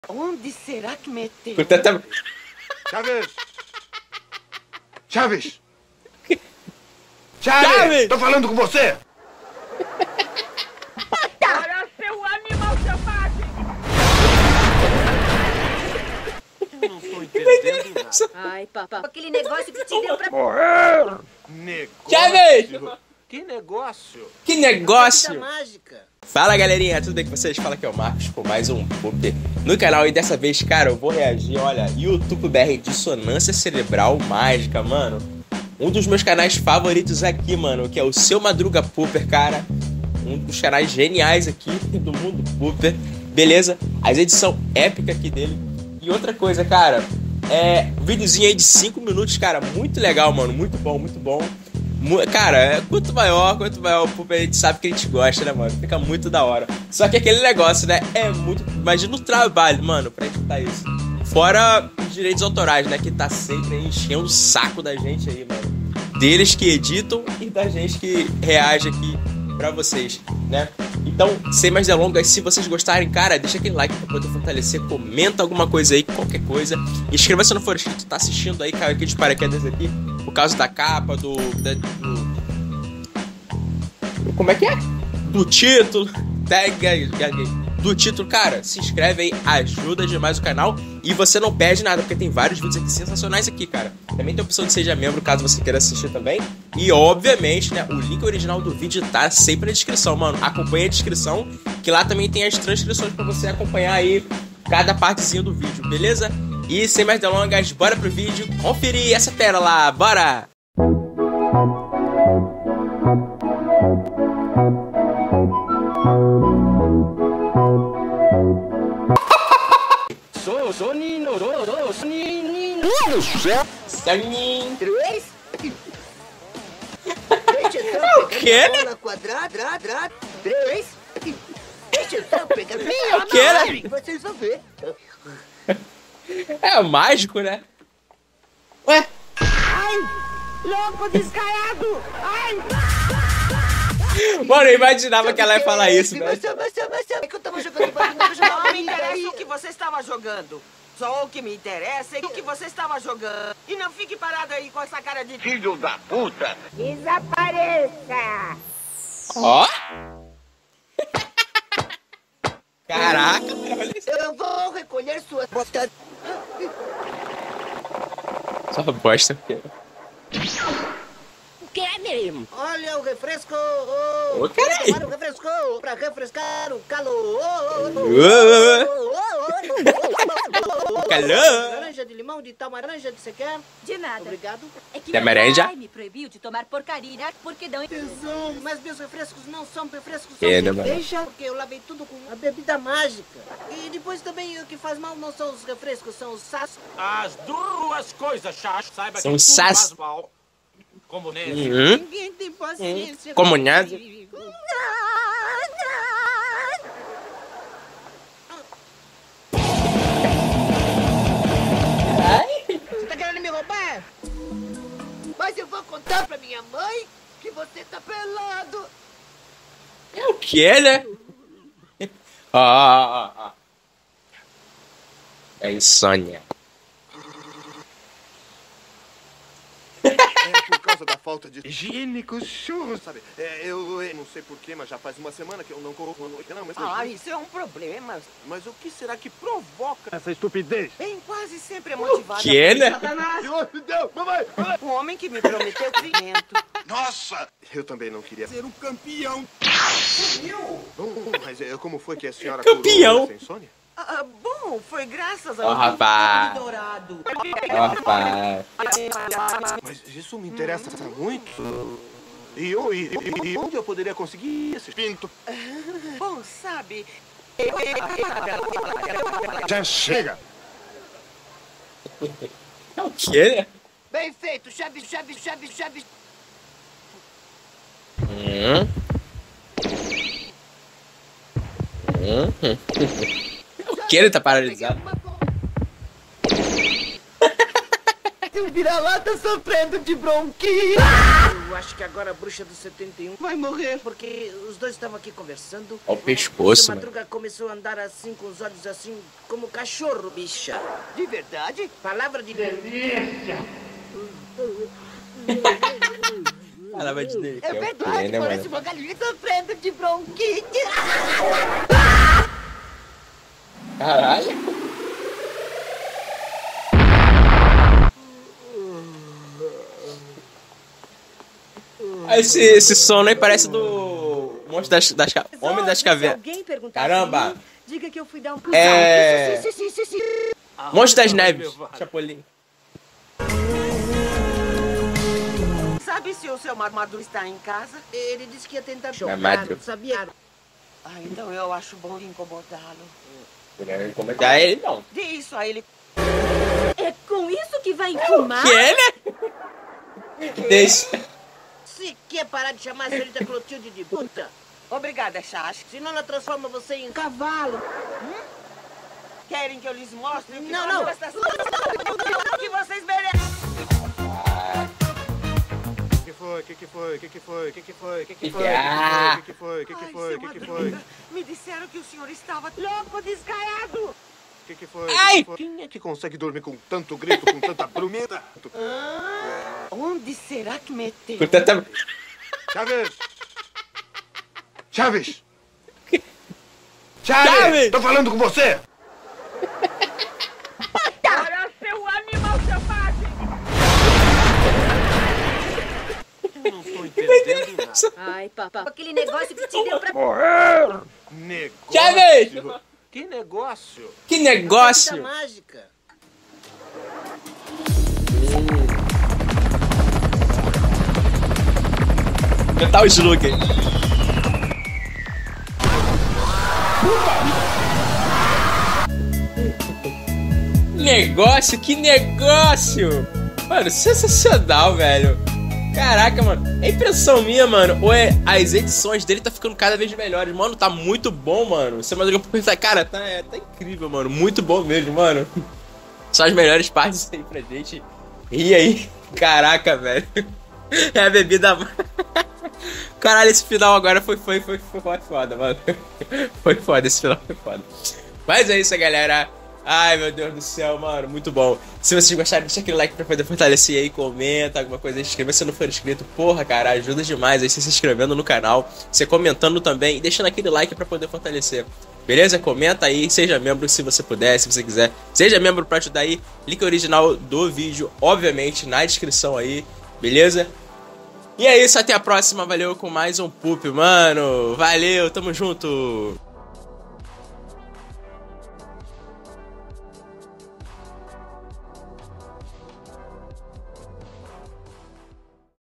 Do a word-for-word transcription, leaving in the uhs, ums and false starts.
Onde será que meteu? Tanta... Chaves! Chaves! Chaves! Chaves! Tô falando com você! Olha seu animal selvagem! Eu não tô entendendo nada. Ai, papá, aquele negócio que te deu pra... Morrer! Negócio? Chaves! Que negócio? Que negócio! mágica. Fala galerinha, tudo bem com vocês? Fala que é o Marcos com mais um Pooper no canal. E dessa vez, cara, eu vou reagir, olha, YouTube B R Dissonância Cerebral Mágica, mano. Um dos meus canais favoritos aqui, mano, que é o Seu Madruga Pooper, cara. Um dos canais geniais aqui do mundo Pooper, beleza? As edições épicas aqui dele. E outra coisa, cara, é um videozinho aí de cinco minutos, cara, muito legal, mano, muito bom, muito bom. Cara, é, quanto maior, quanto maior o Pooper, a gente sabe que a gente gosta, né, mano? Fica muito da hora. Só que aquele negócio, né, é muito... Imagina o trabalho, mano, pra editar isso. Fora os direitos autorais, né, que tá sempre aí enchendo o saco da gente aí, mano. Deles que editam e da gente que reage aqui pra vocês, né? Então, sem mais delongas, se vocês gostarem, cara, deixa aquele like pra poder fortalecer, comenta alguma coisa aí, qualquer coisa. Inscreva se não for inscrito, tá assistindo aí, caiu aqui de paraquedas aqui, por causa da capa, do, da, do... Como é que é? Do título, tag, do título, cara, se inscreve aí, ajuda demais o canal e você não perde nada, porque tem vários vídeos aqui sensacionais aqui, cara. Também tem a opção de seja membro, caso você queira assistir também. E, obviamente, né, o link original do vídeo tá sempre na descrição, mano. Acompanha a descrição, que lá também tem as transcrições pra você acompanhar aí cada partezinha do vídeo, beleza? E, sem mais delongas, bora pro vídeo conferir essa tela lá, bora! Sou, sou Nino, sou, sou, sou Nino. Saninho! Três? Deixa eu É o quê, né? bola quadrada, quadrada. Três? Deixa eu só pegar... É o quê, né? Vocês vão ver. É mágico, né? Ué? Ai, louco descarado! Ai! Mano, eu imaginava que ela ia falar isso, velho. velho. Você, você, você, é que eu tava jogando barulho, eu tava jogando Não me barulho, interessa aí. o que você estava jogando. Só o que me interessa é o que você estava jogando. E não fique parado aí com essa cara de... Filho da puta! Desapareça! Ó! Caraca, olha isso. Eu vou recolher suas botas. Só bosta, porque... O que é mesmo? Olha o refresco. Oh, Ô, caralho. tomar o refresco pra refrescar o calor. Calor. Laranja de limão, de tal laranja de você quer? De nada. Obrigado. É que Quer meu merenda? pai me proibiu de tomar porcaria porque dão... Tesão, mas meus refrescos não são refrescos. É, São né, mano? Deixa, porque eu lavei tudo com a bebida mágica. E depois também o que faz mal não são os refrescos, são os sas. As duas coisas, chacho. Saiba São que tudo sas- faz mal. Como nesse. Uhum. Ninguém tem paciência. Comunhado. comigo. Você tá querendo me roubar? Mas eu vou contar pra minha mãe que você tá pelado. É o que, né? Ó, ó, ó, ó. É insônia. É por causa da falta de higiênicos churros, sabe? É, eu, eu não sei porquê, mas já faz uma semana que eu não corro. Não, mas, Ah, isso é um problema. mas o que será que provoca essa estupidez? Bem, quase sempre é motivado. que, por né? Satanás. Meu Deus, mamãe! mamãe. O homem que me prometeu crescimento. Nossa! Eu também não queria ser um campeão. Bom, mas é, como foi que a senhora Campeão. curou essa insônia? Ah, bom, foi graças Ó, ao rapaz. dourado. Ó, rapaz. Mas isso me interessa muito. E, eu- e- e- e onde eu poderia conseguir esse pinto? Bom, sabe... Já chega! É o que, né? Bem feito, Chaves, Chaves, Chaves, Chaves. Hum. Hum. O que, ele tá paralisado? Eu vira-lata sofrendo de bronquite. Eu acho que agora a bruxa do setenta e um Vai morrer. porque os dois estavam aqui conversando. Ó o pescoço, E o mano. Madruga começou a andar assim, com os olhos assim, como cachorro, bicha. De verdade? Palavra de delícia. Ela vai dizer que É é o verdade, quê, né, parece mano? uma galinha sofrendo de bronquite. Caralho. Esse, esse sono aí parece do monstro das, das ca- Homem das Cavernas. alguém perguntar Caramba. por mim, diga que eu fui dar um É... Sim, sim, sim, sim. Monstro das Neves. Chapolin. Sabe se o seu Madruga está em casa? Ele disse que ia tentar Madruga. jogar, sabia? Ah, então eu acho bom incomodá-lo. Incomodar ele, não. Dê isso a ele. É com isso que vai enfumar? Que é, né? Deixa. Se quer parar de chamar a senhorita Clotilde de puta, Obrigada, Chas. senão ela transforma você em cavalo. Querem que eu lhes mostre o que Não, nós não. gostamos? O que vocês merecem? O que foi? O que que foi? O que que foi? O que que foi? O que que foi? Ah. O que que foi? O que que Ai, foi? seu O que que Madruga, foi? me disseram que o senhor estava louco, descarado. O que que foi? Ai! Quem é que consegue dormir com tanto grito, com tanta brumeta? Onde será que meteu? Com tanta... Chaves! Chaves! Chaves! Chaves! Tô falando com você! Olha, seu animal selvagem! Eu não tô entendendo nada. Ai, papá. Aquele negócio que te deu pra... Negócio! Chaves! Que negócio? Que Vida negócio! mágica. Metal Slug. Negócio, que negócio! Mano, sensacional, velho. Caraca, mano. É impressão minha, mano. Ou é as edições dele tá ficando cada vez melhores. Mano, tá muito bom, mano. Você Madruga por pensar, cara, tá, é, tá incrível, mano. Muito bom mesmo, mano. Só as melhores partes aí pra gente. E aí? Caraca, velho. É a bebida. Caralho, esse final agora foi, foi, foi, foi, foi foda, mano. Foi foda, esse final foi foda. Mas é isso, galera. Ai, meu Deus do céu, mano, muito bom. Se vocês gostaram, deixa aquele like pra poder fortalecer aí, comenta alguma coisa, inscreva se não for inscrito. Porra, cara, ajuda demais aí você se inscrevendo no canal, você comentando também e deixando aquele like pra poder fortalecer. Beleza? Comenta aí, seja membro se você puder, se você quiser. Seja membro pra ajudar aí. Link original do vídeo, obviamente, na descrição aí. Beleza? E é isso, até a próxima. Valeu com mais um Poop, mano. Valeu, tamo junto.